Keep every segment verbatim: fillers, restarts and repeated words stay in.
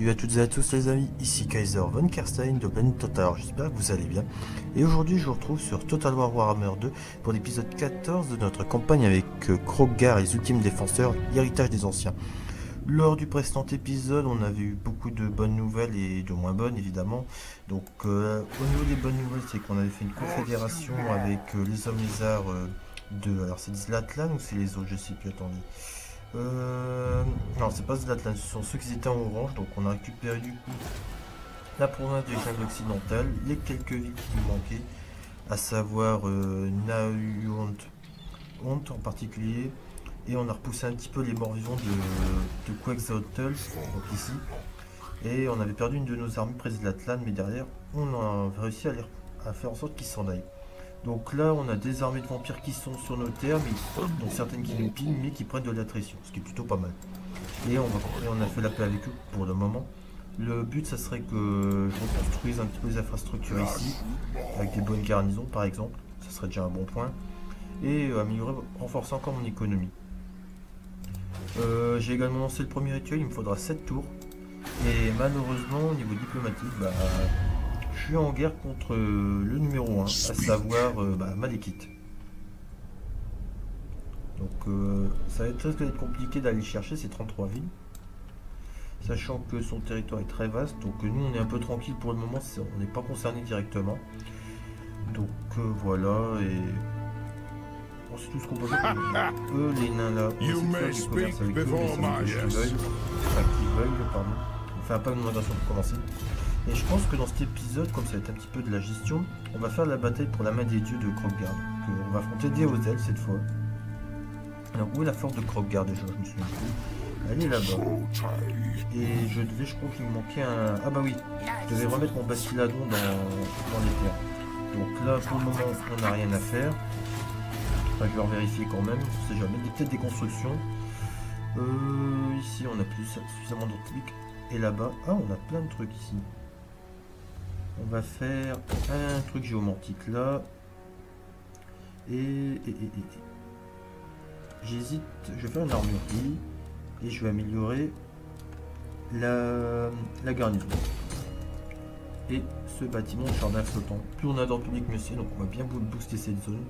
Salut à toutes et à tous les amis, ici Kaiser von Kerstein de Planet Total, j'espère que vous allez bien. Et aujourd'hui je vous retrouve sur Total War Warhammer deux pour l'épisode quatorze de notre campagne avec Kroq-Gar et les ultimes défenseurs, l'héritage des anciens. Lors du précédent épisode, on avait eu beaucoup de bonnes nouvelles et de moins bonnes évidemment. Donc euh, au niveau des bonnes nouvelles, c'est qu'on avait fait une confédération avec euh, les hommes lézards euh, de... Alors c'est Zlatlan ou c'est les autres, je sais plus, attendez. Euh... Non, c'est pas Zlatlan, ce sont ceux qui étaient en orange, donc on a récupéré du coup la province des jungles occidentales, les quelques villes qui nous manquaient, à savoir euh, Nahant en particulier, et on a repoussé un petit peu les morts-vivants de, de Quetzalcoatl, donc ici, et on avait perdu une de nos armées près de Zlatlan, mais derrière on a réussi à, les, à faire en sorte qu'ils s'en aillent. Donc là, on a des armées de vampires qui sont sur nos terres, mais, donc certaines qui nous pillent, mais qui prennent de l'attrition, ce qui est plutôt pas mal. Et on, va, et on a fait la paix avec eux pour le moment. Le but, ça serait que je reconstruise un petit peu les infrastructures ici, avec des bonnes garnisons par exemple, ça serait déjà un bon point. Et euh, améliorer, renforcer encore mon économie. Euh, J'ai également lancé le premier rituel, il me faudra sept tours. Et malheureusement, au niveau diplomatique, bah... je suis en guerre contre euh, le numéro un, à savoir euh, bah, Malekith. Donc euh, ça va être très, très compliqué d'aller chercher ces trente-trois villes. Sachant que son territoire est très vaste, donc euh, nous on est un peu tranquille pour le moment, on n'est pas concerné directement. Donc euh, voilà, et bon, c'est tout ce qu'on peut faire. Eux, les nains là, on essaie de faire du commerce avec eux, les hommes qui veulent, enfin qui veulent, pardon. On fait un pas de migration pour commencer. Et je pense que dans cet épisode, comme ça va être un petit peu de la gestion, on va faire la bataille pour la main des dieux de Kroq-Gar. On va affronter Deozel cette fois. Alors où est la force de Kroq-Gar déjà? Je me souviens plus. Elle est là-bas. Et je devais, je crois qu'il me manquait un... Ah bah oui, je devais remettre mon Bastiladon dans, dans les terres. Donc là, pour le moment, on n'a rien à faire. Enfin, je vais vérifier quand même, on sait jamais. Peut-être des constructions. Euh, ici, on a plus suffisamment d'autres clics. Et là-bas, ah, on a plein de trucs ici. On va faire un truc géomantique là. Et, et, et, et. J'hésite, je vais faire une armurerie. Et je vais améliorer la, la garnison. Et ce bâtiment de jardin flottant. Plus on a d'ordre public, mieux c'est. Donc on va bien booster cette zone.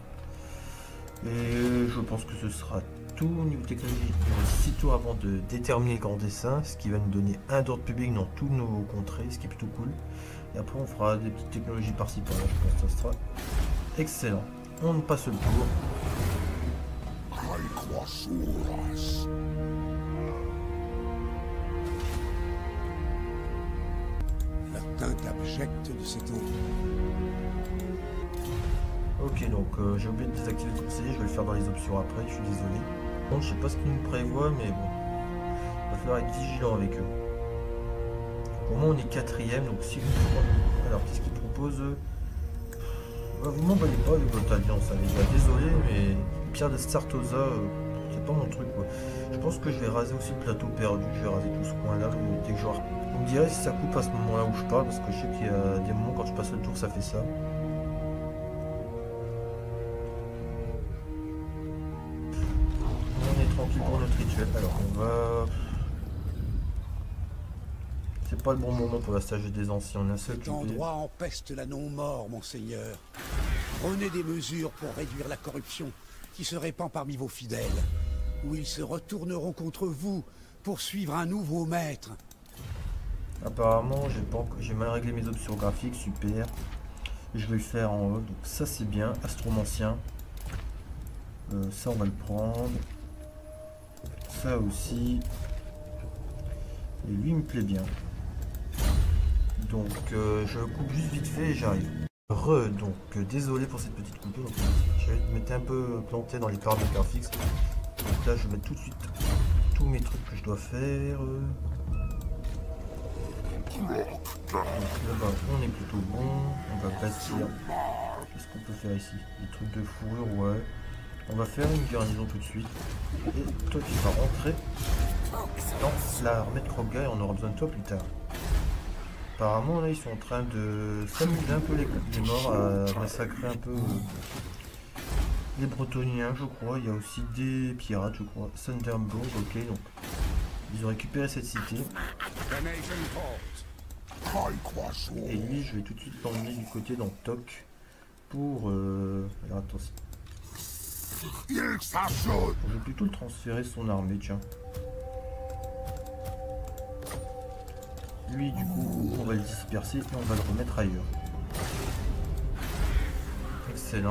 Et je pense que ce sera tout au niveau technologique. Il reste six tours avant de déterminer le grand dessin. Ce qui va nous donner un d'ordre public dans tous nos contrées. Ce qui est plutôt cool. Et après on fera des petites technologies par-ci par-là, je pense que ça sera excellent. On passe le tour. La teinte abjecte de cet eau. Ok, donc euh, j'ai oublié de désactiver le conseiller, je vais le faire dans les options après, je suis désolé. Bon, je sais pas ce qu'ils nous prévoient, mais bon, il va falloir être vigilant avec eux. Au moins on est quatrième, donc si vous... Alors qu'est-ce qu'ils proposent? Bah, vous m'emballez pas avec votre alliance, les gars, désolé, mais Pierre de Sartosa, euh, c'est pas mon truc quoi. Je pense que je vais raser aussi le plateau perdu, je vais raser tout ce coin là, dès que je... Vous me direz si ça coupe à ce moment là où je parle, parce que je sais qu'il y a des moments quand je passe le tour ça fait ça. On est tranquille pour notre rituel, alors on va... C'est pas le bon moment pour la stage des anciens, on a seul Cet endroit empeste la non-mort, monseigneur. Prenez des mesures pour réduire la corruption qui se répand parmi vos fidèles, ou ils se retourneront contre vous pour suivre un nouveau maître. Apparemment, j'ai pas encore... j'ai mal réglé mes options graphiques, super. Je vais le faire en haut, donc ça c'est bien. Astromancien, euh, ça on va le prendre. Ça aussi. Et lui il me plaît bien. Donc euh, je coupe juste vite fait et j'arrive. Re, donc euh, désolé pour cette petite coupure. Je m'étais un peu planté dans les paramètres graphiques. Donc là je vais mettre tout de suite tous mes trucs que je dois faire. Donc là-bas on est plutôt bon. On va bâtir. Qu'est-ce qu'on peut faire ici? Des trucs de fourrure, ouais. On va faire une garnison tout de suite. Et toi tu vas rentrer dans l'armée de Kroq-Gar et on aura besoin de toi plus tard. Apparemment là ils sont en train de s'amuser un peu les, les morts, à massacrer un peu euh, les Bretoniens je crois. Il y a aussi des pirates je crois. Thunderbolt, ok, donc Ils ont récupéré cette cité. Et lui, je vais tout de suite l'emmener du côté d'Antok pour... Euh... Alors attention. Je vais plutôt le transférer son armée, tiens. Lui, du coup, on va le disperser et on va le remettre ailleurs. Excellent.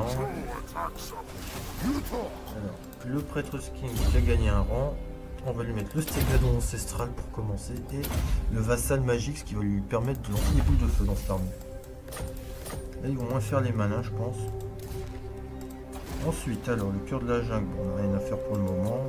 Alors, le prêtre Sking qui a gagné un rang. On va lui mettre le Stégadon ancestral pour commencer. Et le vassal magique, ce qui va lui permettre de lancer des boules de feu dans cette armée. Là, ils vont moins faire les malins, je pense. Ensuite, alors, le cœur de la jungle. Bon, on n'a rien à faire pour le moment.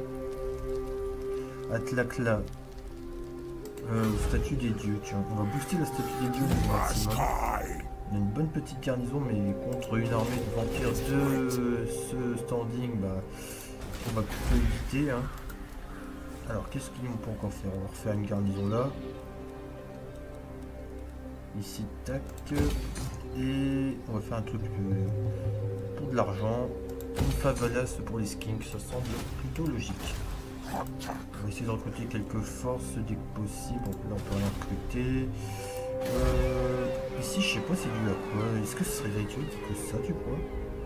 Atlakla. Euh, statue des dieux, tiens, on va booster la statue des dieux au maximum. On a une bonne petite garnison, mais contre une armée de vampires de ce standing, bah, on va plutôt éviter. Hein. Alors, qu'est-ce qu'ils peut encore faire? On va refaire une garnison là. Ici, tac. Et on va faire un truc euh, pour de l'argent. Une favelasse pour les skinks, ça semble plutôt logique. On va essayer de recruter quelques forces dès que possible. Donc là, on peut rien recruter. Euh, ici, je sais pas, c'est dû à quoi. Est-ce que ce serait rituel que ça, tu crois?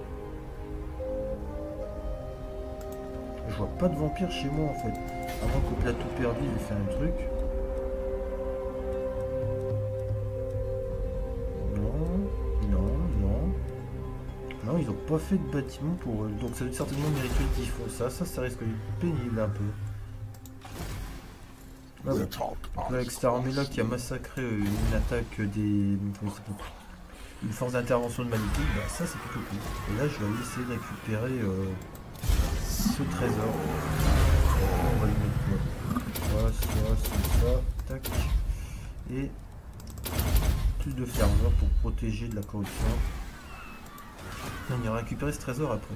Je vois pas de vampires chez moi en fait. À moins qu'au plateau perdu, il ait fait un truc. Non, non, non. Non, ils ont pas fait de bâtiment pour eux. Donc ça veut dire certainement des rituels qui font ça. Ça, ça risque d'être pénible un peu. Ah bon. Donc là, avec cette armée-là qui a massacré une attaque des... une force d'intervention de Maléfique, bah ça c'est plutôt cool. Et là, je vais essayer de récupérer euh, ce trésor. On va le mettre là. Ça, ça, ça, ça, tac. Et plus de ferveur pour protéger de la corruption. On ira récupérer ce trésor après.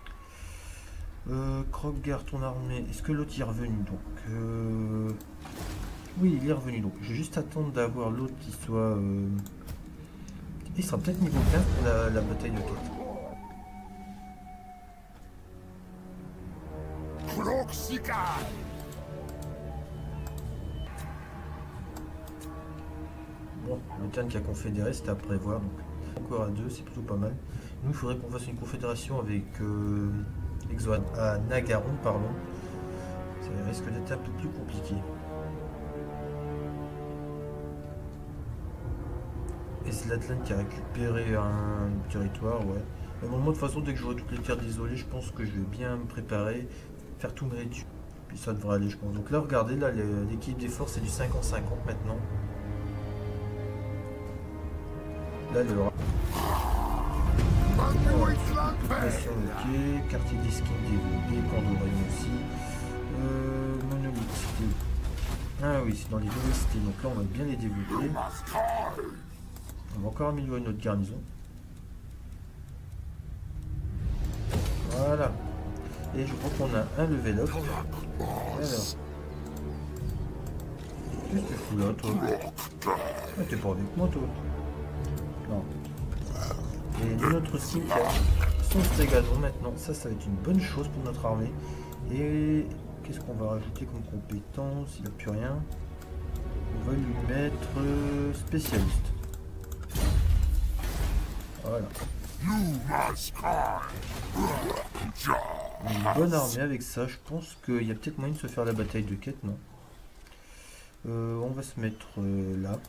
Euh, Kroger, ton armée. Est-ce que l'autre est revenu? Donc, euh... oui, il est revenu. Donc, je vais juste attendre d'avoir l'autre qui soit. Euh... Il sera peut-être niveau quinze pour la, la bataille de quête. Bon, le turn qui a confédéré, c'était à prévoir. Donc, encore à deux, c'est plutôt pas mal. Nous, il faudrait qu'on fasse une confédération avec euh, Exoad à Nagaron, pardon. Ça risque d'être un peu plus compliqué. Et Zlatlan qui a récupéré un territoire, ouais. Mais bon, moi, de toute façon, dès que j'aurai toutes les terres isolées, je pense que je vais bien me préparer, faire tout mes rituels. Puis ça devrait aller, je pense. Donc là, regardez, là, l'équipe des forces, c'est du cinquante cinquante maintenant. Là, le... Population ok, quartier des skins développé, Pandorine aussi. Euh, monolithe cité. Ah oui, c'est dans les nouvelles cités, donc là on va bien les développer. On va encore améliorer notre garnison. Voilà. Et je crois qu'on a un level up. Alors. Qu'est-ce que tu fous là, toi? Ah, t'es pas avec moi, toi? Non. Et notre skin qui a son Stégadon maintenant, ça, ça va être une bonne chose pour notre armée. Et qu'est-ce qu'on va rajouter comme compétence? Il n'a plus rien. On va lui mettre euh, spécialiste. Voilà. Une bonne armée avec ça. Je pense qu'il y a peut-être moyen de se faire la bataille de quête, non? euh, On va se mettre euh, là.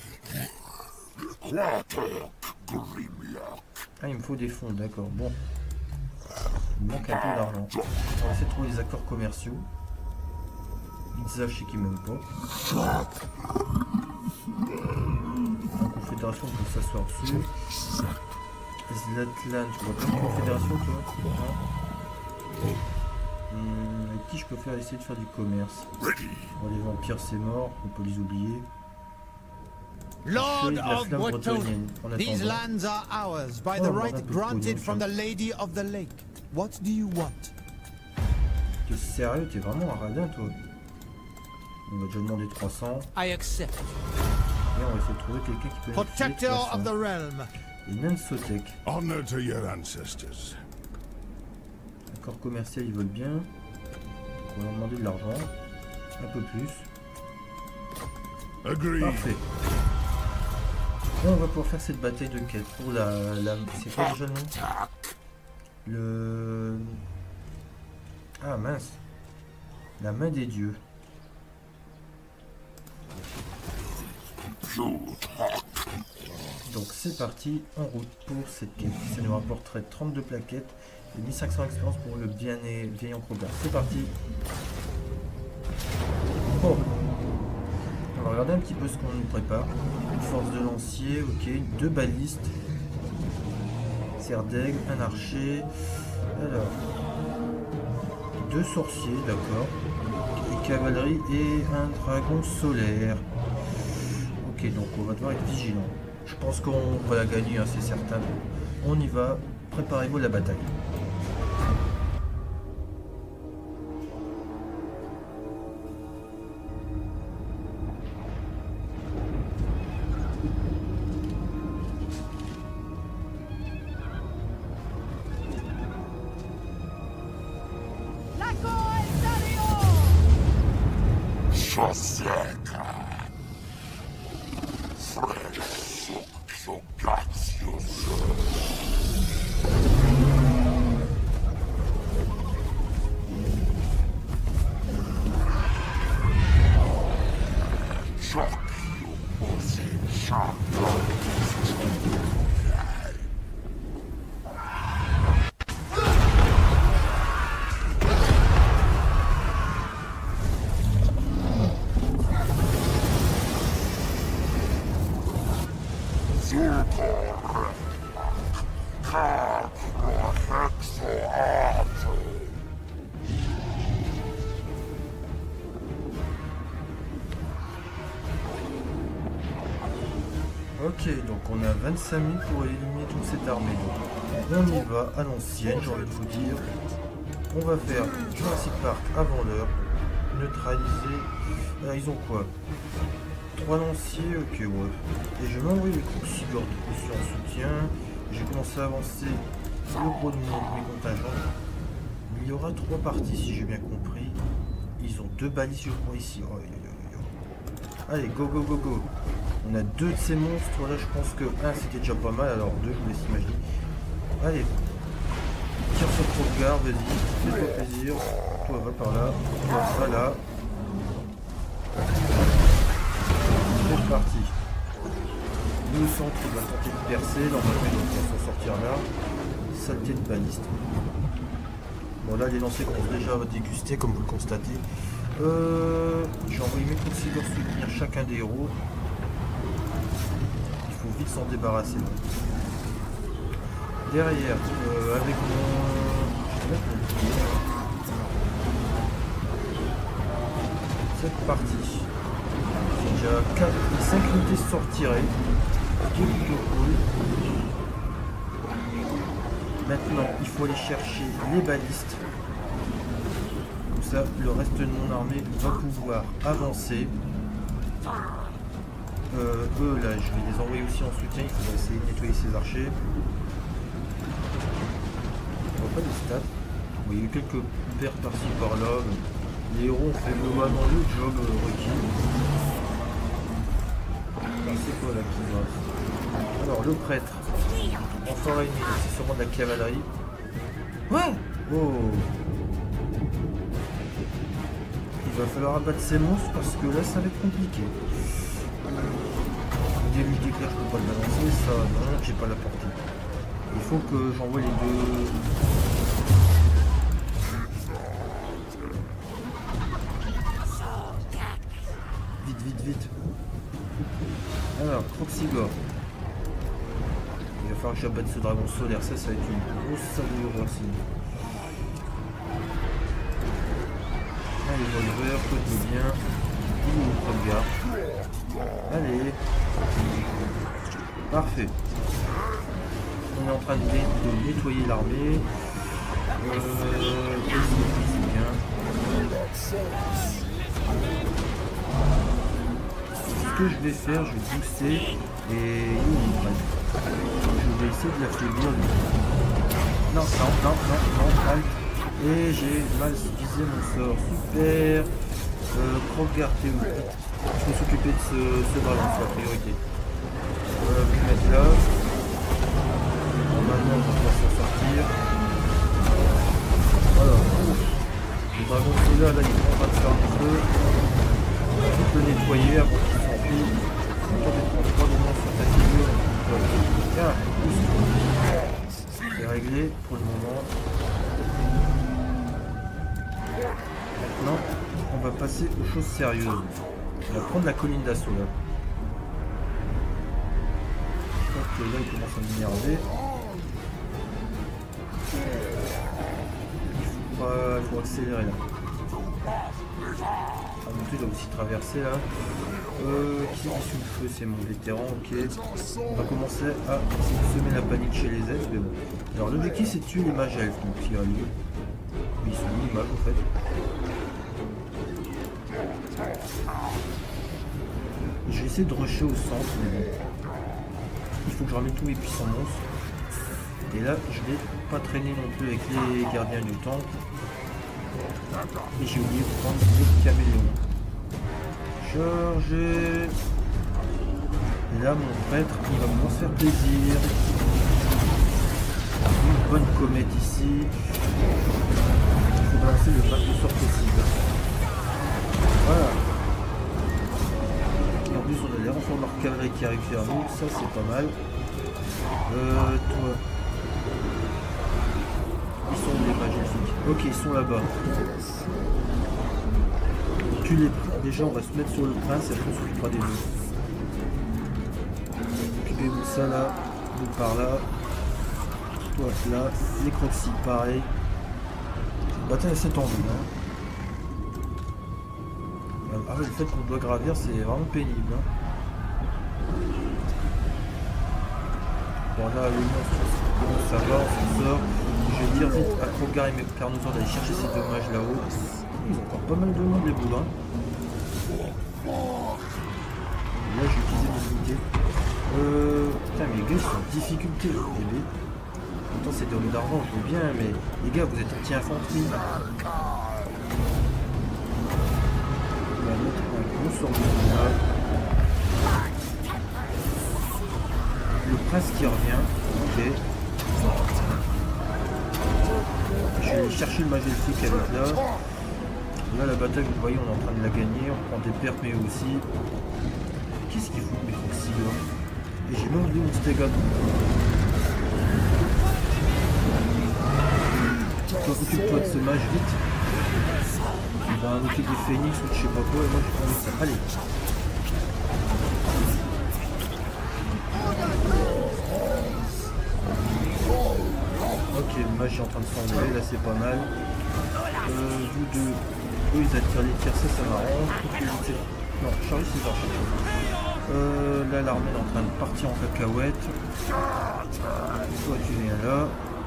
Ah, il me faut des fonds, d'accord. Bon. Il me manque un peu d'argent. On va essayer de trouver des accords commerciaux. Itza, je sais qu'il m'aime pas. En confédération, on peut s'asseoir dessus. Zlatlan, tu vois pas une confédération, toi? hum, Avec qui je peux faire essayer de faire du commerce? Bon, les vampires, c'est mort, on peut les oublier. Lord of Wotoni, these lands are ours by the right granted from the Lady of the Lake. What do you want? T'es sérieux? T'es vraiment un radin, toi? On va déjà demander trois cents. I accept. Et on va essayer de trouver quelqu'un qui peut Protector of the realm. Et Nansotek. Honor to your ancestors. Accord commercial, ils veulent bien. On va leur demander de l'argent. Un peu plus. Agreed. Parfait. Là, on va pouvoir faire cette bataille de quête pour la... la c'est quoi déjà le nom? Le... Ah mince. La main des dieux. Donc c'est parti, en route pour cette quête. Ça nous rapporterait trente-deux plaquettes et mille cinq cents expériences pour le bien et vieil Encrobert. C'est parti. Oh. On va regarder un petit peu ce qu'on nous prépare. Une force de lancier, ok. Deux balistes. Serre d'aigle, un archer. Alors. Deux sorciers, d'accord. Une cavalerie et un dragon solaire. Ok, donc on va devoir être vigilant. Je pense qu'on va la gagner, hein, c'est certain. On y va. Préparez-vous à la bataille. Ok, donc on a vingt-cinq minutes pour éliminer toute cette armée. Donc on y va à l'ancienne, j'ai envie de vous dire. On va faire Jurassic Park avant l'heure. Neutraliser. Ah, ils ont quoi? Trois lanciers, ok, ouais. Et je vais envoyer les Croxigor aussi en soutien. J'ai commencé à avancer le gros de mes, mes contingents. Il y aura trois parties si j'ai bien compris. Ils ont deux balises, je crois, ici. Oh, oh, oh, oh. Allez, go, go, go, go. On a deux de ces monstres, là je pense que un c'était déjà pas mal, alors deux je vous laisse imaginer. Allez, tire sur Krogar, vas-y, fais-toi plaisir. Toi va par là, toi va là. C'est parti. Le centre il va tenter de percer, normalement il va s'en sortir là. Saleté de baliste. Bon là les lancers commencent déjà à déguster comme vous le constatez. Euh, J'ai envoyé mes Croxigor soutenir chacun des héros. Il faut vite s'en débarrasser. Derrière, euh, avec mon... cette partie, j'ai déjà quatre, cinq unités sortirées. Tout cool. Maintenant, il faut aller chercher les balistes. Comme ça, le reste de mon armée va pouvoir avancer. Euh, eux là je vais les envoyer aussi en soutien, il faut essayer de nettoyer ces archers. On voit pas des stats. Bon, il y a eu quelques pertes par-ci par-là. Les héros ont fait globalement le job euh, requis. C'est quoi là qui va? Alors le prêtre. En forêt ennemie, c'est sûrement de la cavalerie. Ouais. Oh. Il va falloir abattre ces monstres parce que là ça va être compliqué. Le déluge d'éclair, je peux pas le balancer, ça non, j'ai pas la portée. Il faut que j'envoie les deux. Vite, vite, vite. Alors, Croxigor. Il va falloir que j'abatte ce dragon solaire, ça, ça va être une grosse savoure aussi. Allez, Volver, côté bien. Ouh, regarde. Allez. Parfait. On est en train de, de nettoyer l'armée. Euh, c'est bien. Ce que je vais faire, je vais booster et je vais essayer de l'affaiblir. Non, non, non, non, non, halte. Et j'ai mal visé mon sort. Super. Euh, Krogar, t'es où? Il faut s'occuper de ce, ce ballon, c'est la priorité. Voilà, vous mettre là. Normalement, on va pouvoir s'en sortir. Voilà. Le dragon solaire, là, il est en train de faire un feu. On va tout le nettoyer avant qu'il s'enfuit. On va prendre trois moments sur ta figure. Voilà. Tiens, c'est réglé pour le moment. Maintenant, on va passer aux choses sérieuses. On va prendre la colline d'assaut là. Je pense que là il commence à m'énerver. Il faut, pas... il faut accélérer là. Ah, donc il doit aussi traverser là. Euh, qui est sous le feu? C'est mon vétéran, ok. On va commencer à semer la panique chez les elfes, mais bon. Alors l'objectif c'est de tuer les mages elfes, donc il y a lieu. Ils sont minimal en fait. Je vais essayer de rusher au centre, mais bon. Il faut que je ramène tous mes puissants monstres. Et là, je vais pas traîner non plus avec les gardiens du temple. Et j'ai oublié de prendre le caméléon. Chargez. Et là, mon prêtre, il va vraiment se faire plaisir. Une bonne comète ici. Il faut balancer le max de sort possible. Voilà. Et en plus, on a les renforts de leur cavalerie qui arrivent vers nous. Ça, c'est pas mal. Euh, toi. Ils sont où les mages elfiques? Ok, ils sont là-bas. Tu les... Déjà, on va se mettre sur le prince et après on s'occupera des deux. Occupez-vous de ça là, vous par là. Toi là, les croxy pareil. La bataille est tendue. Hein. Ah ouais, le fait qu'on doit gravir, c'est vraiment pénible. Hein. Bon là, les monstres, bon, ça va, on s'en sort. Je vais dire vite à Krogar et mes Carnosaures d'aller chercher ces dommages là-haut. Ils ont encore pas mal de monde les boulins. Là, je vais utiliser mes unités. Euh... Putain, mais les gars, ils sont en difficulté, le bébé. Pourtant, c'est des hommes d'argent, je veux bien, mais... Les gars, vous êtes anti-infanterie. On va mettre un gros sort de là. Le prince qui revient. Ok. Je vais aller chercher le mage elfique avec là. Là, la bataille, vous voyez, on est en train de la gagner. On prend des pertes, mais aussi... Qu'est-ce qu'il faut mes croxy là? Et j'ai même oublié mon stégade. Toi, occupe-toi de ce mage vite. Il va invoquer des phénix ou je sais pas quoi, et moi je prends ça. Allez. Ok, le mage est en train de s'enlever, là c'est pas mal. Euh, vous deux, eux ils attirent les tirs, ça ça m'arrange. Non, Charlie c'est pas euh, là l'armée est en train de partir en cacahuète. Toi tu viens là.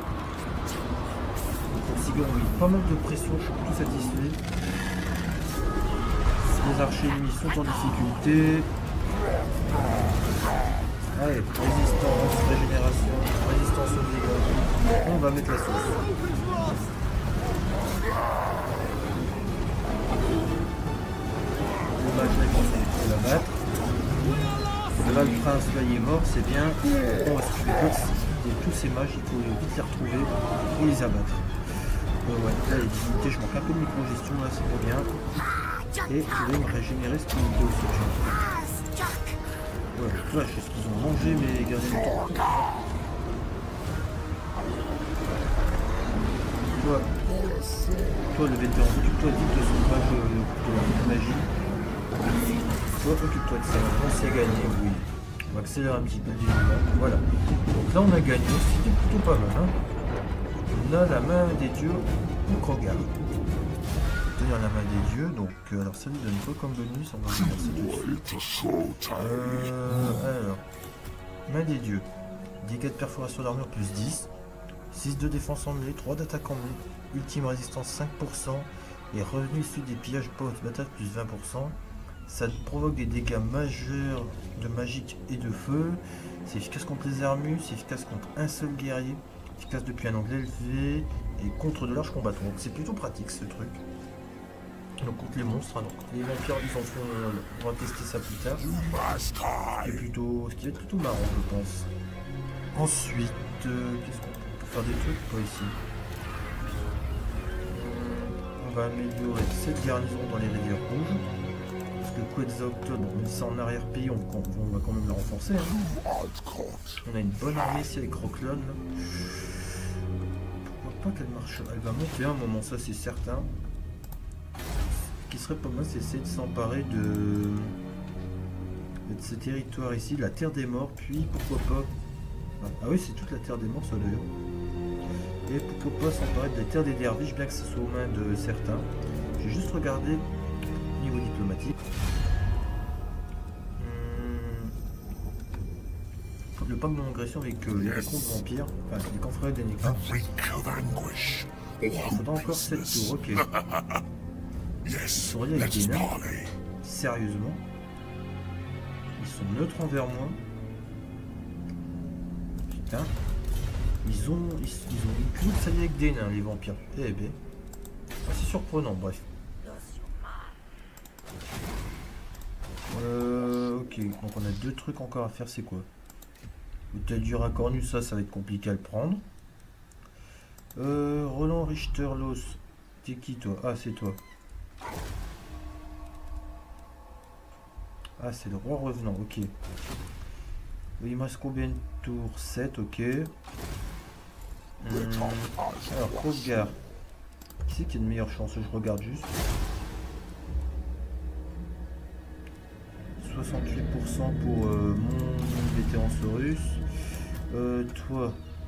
Les Sigurds ont mis pas mal de pression, je suis plutôt satisfait. Les archers ennemis sont en difficulté. Allez, résistance, régénération, résistance aux dégâts. On va mettre la sauce. Le mage là qui va la battre. Là le prince là il est mort, c'est bien. On va s'occuper de tous ces mages, il faut vite les retrouver et les abattre. Euh, ouais, là les divinités, je manque un peu de micro-gestion là, c'est pas bien. Et je vais me régénérer ce qui me fait aussi. Ouais, là je sais ce qu'ils ont mangé mais gardiens du temps. Toi, toi le vétéran, occupe-toi vite de son mage de la magie. Toi, occupe-toi de ça, on s'est gagné, oui. On va accélérer un petit peu du moment. Voilà. Donc là, on a gagné, c'était plutôt pas mal. Hein. On a la main des dieux ou Krogar. Tenir la main des dieux, donc euh, alors ça nous donne quoi comme bonus? On va commencer tout de suite. Euh, alors, main des dieux. Dégâts de perforation d'armure plus dix. six de défense en mêlée, trois d'attaque en mêlée. Ultime résistance cinq pour cent. Et revenu issu des pillages post-bataille plus vingt pour cent. Ça provoque des dégâts majeurs de magique et de feu. C'est efficace contre les armus, c'est efficace contre un seul guerrier, efficace depuis un angle élevé et contre de larges combattants. Donc c'est plutôt pratique ce truc. Donc contre les monstres, hein, donc les vampires ils en font, euh, on va tester ça plus tard. C'est plutôt, ce qui va être plutôt marrant je pense. Ensuite, euh, qu'est-ce qu'on peut, on peut faire des trucs quoi ici. On va améliorer cette garnison dans les rivières rouges. Parce que Quetzalcoatl, bon, même si c'est en arrière-pays, on, on va quand même la renforcer. Hein. On a une bonne armée ici avec Rocklon. Pourquoi pas qu'elle marche? Elle va monter à un moment, ça c'est certain. Ce qui serait pas mal, c'est essayer de s'emparer de... de ce territoire ici, de la Terre des Morts, puis pourquoi pas... Ah oui, c'est toute la Terre des Morts, ça d'ailleurs. Et pourquoi pas s'emparer de la Terre des Derviches, bien que ce soit aux mains de certains. J'ai juste regardé au niveau diplomatique. Hum... Le pacte de non-agression avec euh, les contre vampires, enfin les confrères des Nécras. Il faudra encore sept tours, ok. Ils sont reliés avec des nains. Sérieusement. Ils sont neutres envers moi. Putain. Ils ont, ils, ils ont une culte, ça y est, avec des nains, les vampires. Eh ben. Ah, c'est surprenant, bref. Euh, ok, donc on a deux trucs encore à faire, c'est quoi? Hôtel du Racornus, ça, ça va être compliqué à le prendre. Euh, Roland Richterlos. T'es qui, toi? Ah, c'est toi. Ah, c'est le roi revenant, ok. Oui, il me reste combien de tours? sept, ok. Hum, alors, Crossgar. Qui c'est qui a de meilleures chances? Je regarde juste. soixante-huit pour cent pour euh, mon vétéran Saurus. Euh, toi.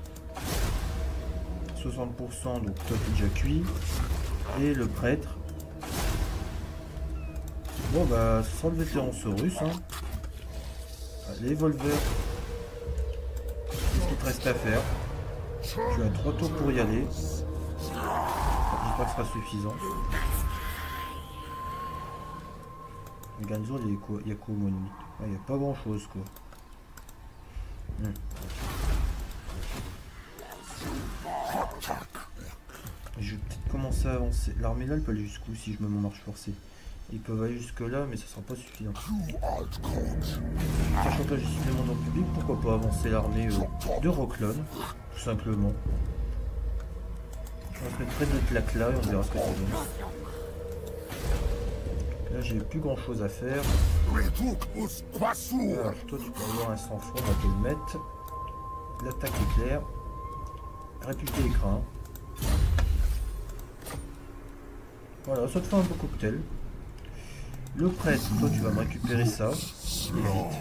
soixante pour cent, donc toi t'es déjà cuit. Et le prêtre. Bon bah, ce sera le vétéran Saurus. Hein. Allez, Volver. Qu'est-ce qu'il te reste à faire? Tu as trois tours pour y aller. J'espère que ce sera suffisant. Le garnison, il y a quoi, il y a quoi au mois de huit? Ah, il n'y a pas grand chose quoi. Hmm. Je vais peut-être commencer à avancer. L'armée là, elle peut aller jusqu'où si je me mets en marche forcée? Ils peuvent aller jusque là, mais ça sera pas suffisant. Sachant que là j'ai supplément dans le public, pourquoi pas avancer l'armée euh, de Rocklon, tout simplement. Je vais près de claque là et on verra ce que ça donne. Là j'ai plus grand chose à faire. Alors toi tu peux avoir un sang-froid, on va te le mettre. L'attaque éclair. Réputé écran. Voilà, ça te fait un beau cocktail. Le prêtre, toi tu vas me récupérer ça. Et vite.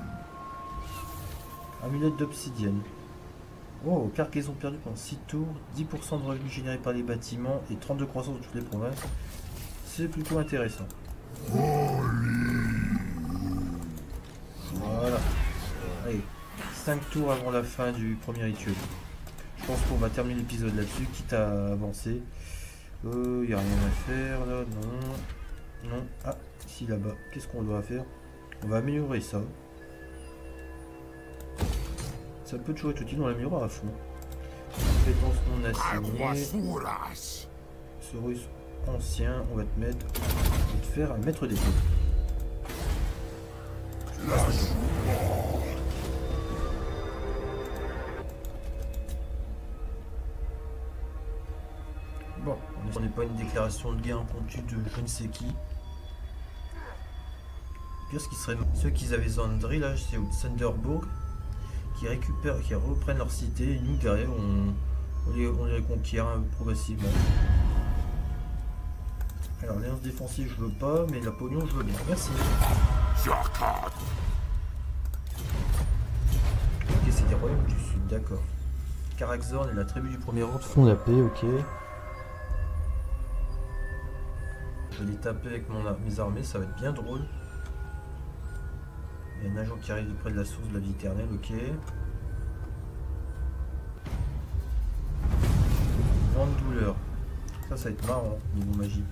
Amulette d'obsidienne. Oh, cargaison perdue pendant six tours. dix pour cent de revenus générés par les bâtiments et trente-deux croissance de toutes les provinces. C'est plutôt intéressant. Voilà. Allez, cinq tours avant la fin du premier rituel. Je pense qu'on va terminer l'épisode là-dessus, quitte à avancer. Il euh, n'y a rien à faire là, non. Non. Ah, ici là-bas. Qu'est-ce qu'on doit faire? On va améliorer ça. Ça peut toujours être utile, on l'améliorera à fond. Compétence non assignée. Ce russe ancien, on va te mettre. On va te faire un maître d'épée. Bon, on n'est pas une déclaration de guerre impromptue de je ne sais qui. Pire, ce qui serait ceux qui avaient Zandri, là, c'est au Thunderbourg, qui récupèrent, qui reprennent leur cité, et nous derrière on, on, les, on les reconquiert hein, progressivement. Alors l'alliance défensive je veux pas, mais la pognon je veux bien. Merci. Ok, c'est des royaumes du sud, d'accord. Caraxorn et la tribu du premier ordre font la paix, ok. Je vais les taper avec mon, mes armées, ça va être bien drôle. Il y a un agent qui arrive près de la source de la vie éternelle, ok. Grande douleur. Ça, ça va être marrant, niveau magie.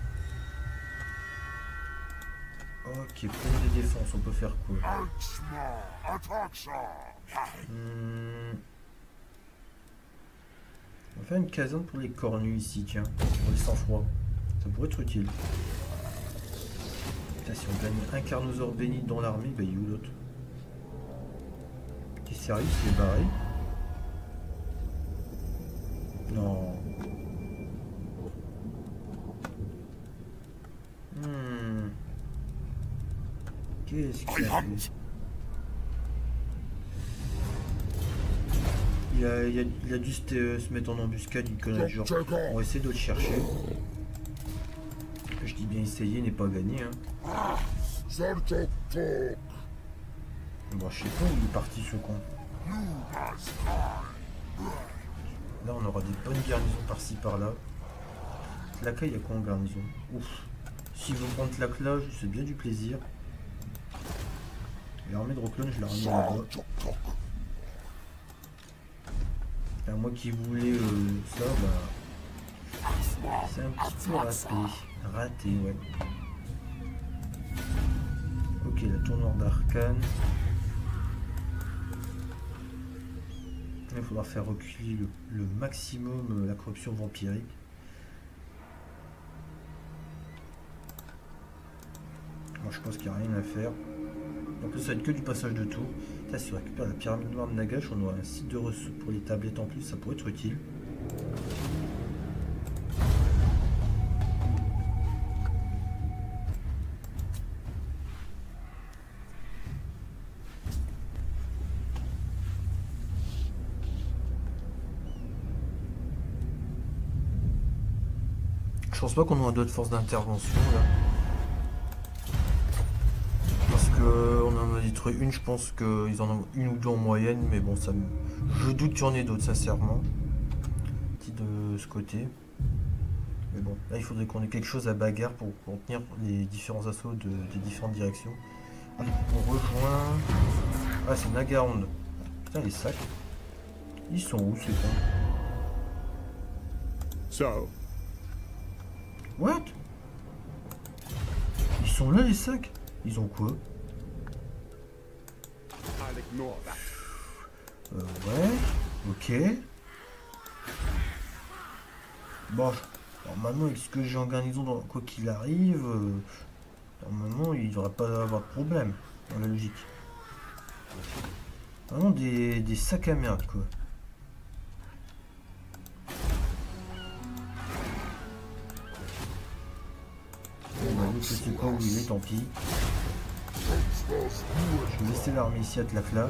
Ok, pleine de défense, on peut faire quoi? hmm. On va faire une caserne pour les cornus ici, tiens. Pour les sang-froid. Ça pourrait être utile. Putain, si on gagne un Carnosaure béni dans l'armée, bah il est où l'autre? Qui sérieux, c'est barré? Non. Hmm. Qu'est-ce qu'il a fait? Il a, il, a, il a dû se, euh, se mettre en embuscade, il connaît le genre. On va essayer de le chercher. Je dis bien essayer, n'est pas gagné. Hein. Bon, je sais pas où il est parti ce con. Là, on aura des bonnes garnisons par-ci par-là. Tlaka, il y a quoi en garnison? Ouf. S'il veut prendre Tlaka, c'est bien du plaisir. L'armée de Rocklon, je la ramène là-bas. À moi qui voulais euh, ça, bah, c'est un petit peu raté. Raté, ouais. Ok, la tournure d'Arcane. Il faudra faire reculer le, le maximum euh, la corruption vampirique. Moi, je pense qu'il n'y a rien à faire. En plus, ça va être que du passage de tour. Là, si on récupère la pyramide noire de Nagash, on aura un site de ressources pour les tablettes en plus, ça pourrait être utile. Je pense pas qu'on aura d'autres forces d'intervention là. On en a détruit une, je pense qu'ils en ont une ou deux en moyenne, mais bon, ça me... je doute qu'il y en ait d'autres, sincèrement. Petit de ce côté. Mais bon, là il faudrait qu'on ait quelque chose à bagarre pour contenir les différents assauts de, des différentes directions. Ah, on rejoint... Ah, c'est Nagaond. Putain, les sacs. Ils sont où, ces cons? So. What? Ils sont là, les sacs? Ils ont quoi? Euh, ouais, ok. Bon, normalement, avec ce que j'ai en garnison, dans, quoi qu'il arrive, euh, normalement, il ne devrait pas avoir de problème, dans la logique. Vraiment des, des sacs à merde, quoi. Bon, bah, je sais pas où il est, tant pis. Je vais laisser l'armée ici à Tlaka.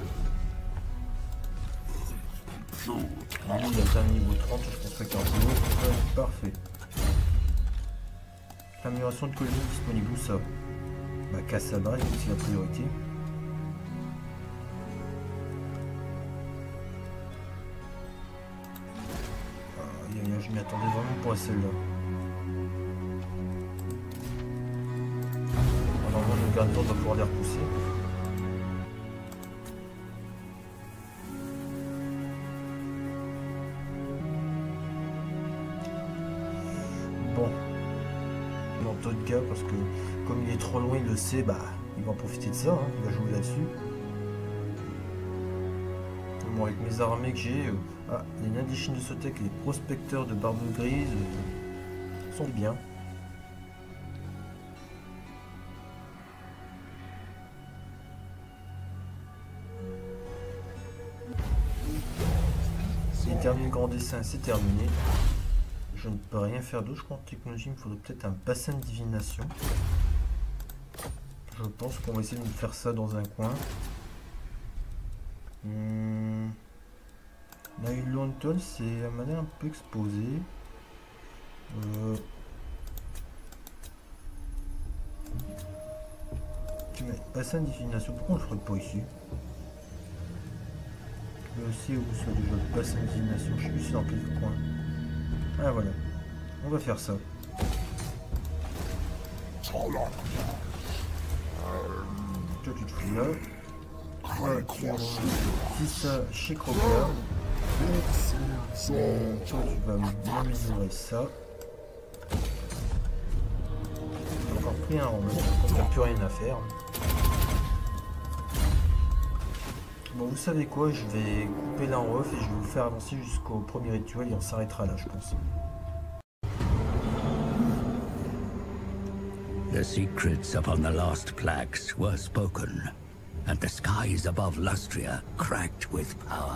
Lui, il a atteint niveau trente, je pense pas qu'il y a un peu ouais, parfait. Amélioration de colonie disponible, où ça? Bah, Kassabra, c'est la priorité. Ah, y a, y a, je m'y attendais vraiment pas à celle-là. Normalement, le garnison doit pouvoir les repousser. Bon. Dans d'autres cas, parce que comme il est trop loin, il le sait, bah, il va en profiter de ça, hein, il va jouer là-dessus. Bon, avec mes armées que j'ai, euh, ah, les Nadichines de Sotek et les prospecteurs de Barbe Grise euh, sont bien. C'est terminé le grand dessin, c'est terminé. Je ne peux rien faire d'autre, je crois en technologie, il me faudrait peut-être un bassin de divination. Je pense qu'on va essayer de faire ça dans un coin. Hmm. Nylon c'est à manière un peu exposée. Euh... Tu mets bassin de divination, pourquoi on le ferait pas ici? Je sais où soit déjà le bassin de divination, je sais plus si c'est dans quel coin. Ah voilà, on va faire ça. Toi tu te fous là. Toi tu fais ça chez Kroga. Toi tu vas m'améliorer ça. J'ai encore pris un rond, on n'a plus rien à faire. Bon, vous savez quoi, je vais couper là en off et je vais vous faire avancer jusqu'au premier rituel et on s'arrêtera là, je pense. The secrets upon the lost plaques were spoken, and the skies above Lustria cracked with power.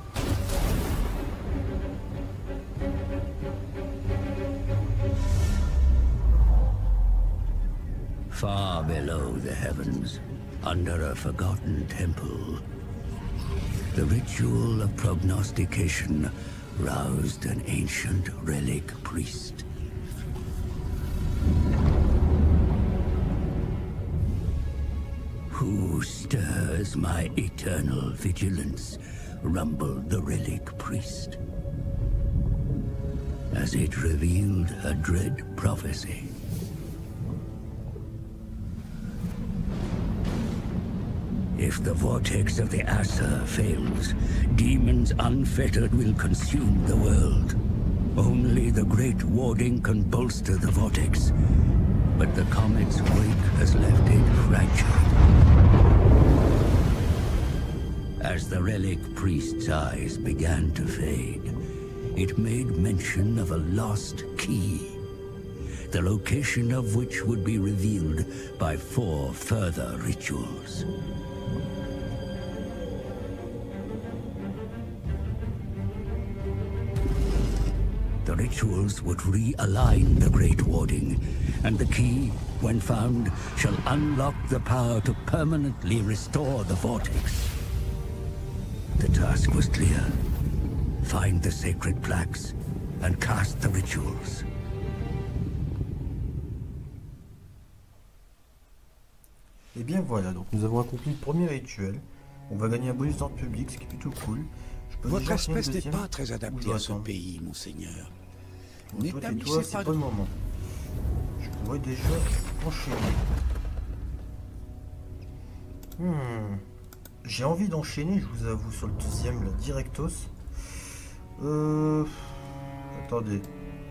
Far below the heavens, under a forgotten temple, the ritual of prognostication roused an ancient relic priest. Who stirs my eternal vigilance? Rumbled the relic priest, as it revealed a dread prophecy. If the vortex of the Aesir fails, demons unfettered will consume the world. Only the Great Warding can bolster the vortex, but the comet's wake has left it fragile. As the relic priest's eyes began to fade, it made mention of a lost key, the location of which would be revealed by four further rituals. The rituals would realign the Great Warding, and the key, when found, shall unlock the power to permanently restore the vortex. The task was clear. Find the sacred plaques and cast the rituals. Et bien voilà, donc nous avons accompli le premier rituel. On va gagner un bonus d'ordre public, ce qui est plutôt cool. Votre espèce n'est pas très adaptée à ce pays, monseigneur. Toi, tais-toi, c'est pas le moment. Je pourrais déjà enchaîner. Hmm. J'ai envie d'enchaîner, je vous avoue, sur le deuxième, là, directos. Euh... Attendez.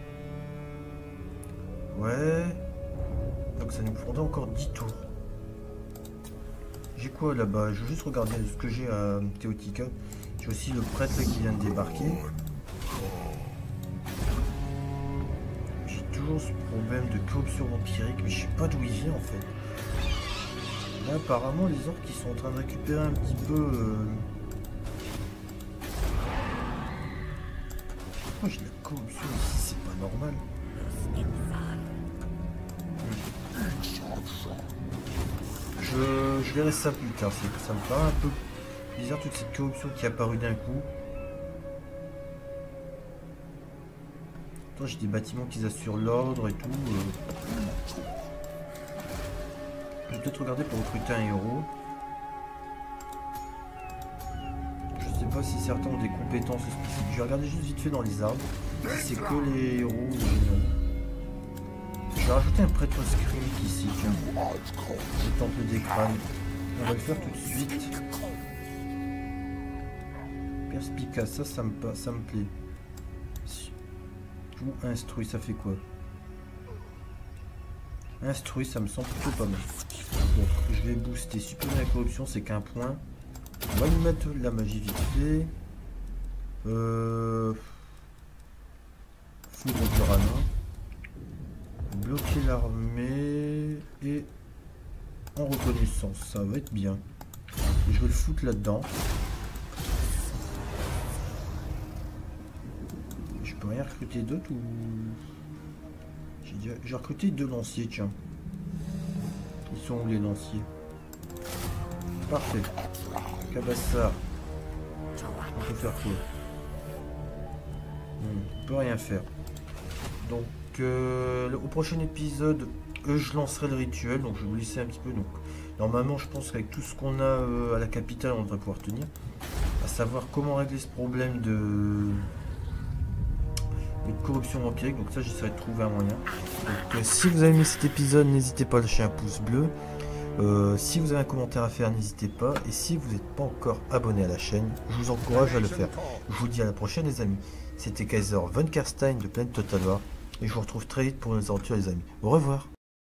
Ouais. Donc ça nous prendrait encore dix tours. J'ai quoi là-bas? Je vais juste regarder ce que j'ai à Théotica. J'ai aussi le prêtre qui vient de débarquer. J'ai toujours ce problème de corruption vampirique, mais je sais pas d'où il vient en fait. Là apparemment les orques qui sont en train de récupérer un petit peu... Euh... Pourquoi j'ai de la corruption ici? C'est pas normal. Je, je verrai ça plus tard, ça me paraît un peu bizarre toute cette corruption qui est apparue d'un coup. Attends, j'ai des bâtiments qui assurent l'ordre et tout. Euh... Je vais peut-être regarder pour recruter un héros. Je sais pas si certains ont des compétences spécifiques. Je vais regarder juste vite fait dans les arbres. Si c'est que les héros ou non. Je vais rajouter un prêtre scrimique ici, tiens. Le temple des crânes. On va le faire tout de suite. Perspicace, ça, ça me, ça me plaît. Tout instruit, ça fait quoi? Instruit, ça me semble plutôt pas mal. Donc, je vais booster. Supprimer la corruption, c'est qu'un point. On va lui mettre de la magie vite fait. Euh... Foudre du Rana. Bloquer l'armée et en reconnaissance, ça va être bien. Je vais le foutre là-dedans. Je peux rien recruter d'autres ou... J'ai déjà... J'ai recruté deux lanciers, tiens. Ils sont où les lanciers? Parfait. Cabassar. On peut faire quoi? On peut rien faire. Donc Euh, au prochain épisode, euh, je lancerai le rituel, donc je vais vous laisser un petit peu. Donc, normalement, je pense qu'avec tout ce qu'on a euh, à la capitale, on devrait pouvoir tenir. À savoir comment régler ce problème de, de corruption vampirique. Donc ça, j'essaierai de trouver un moyen. Donc, euh, si vous avez aimé cet épisode, n'hésitez pas à lâcher un pouce bleu. Euh, si vous avez un commentaire à faire, n'hésitez pas. Et si vous n'êtes pas encore abonné à la chaîne, je vous encourage à le faire. Je vous dis à la prochaine, les amis. C'était Kaiser von Karstein de Planet Total War. Et je vous retrouve très vite pour nos aventures les amis. Au revoir.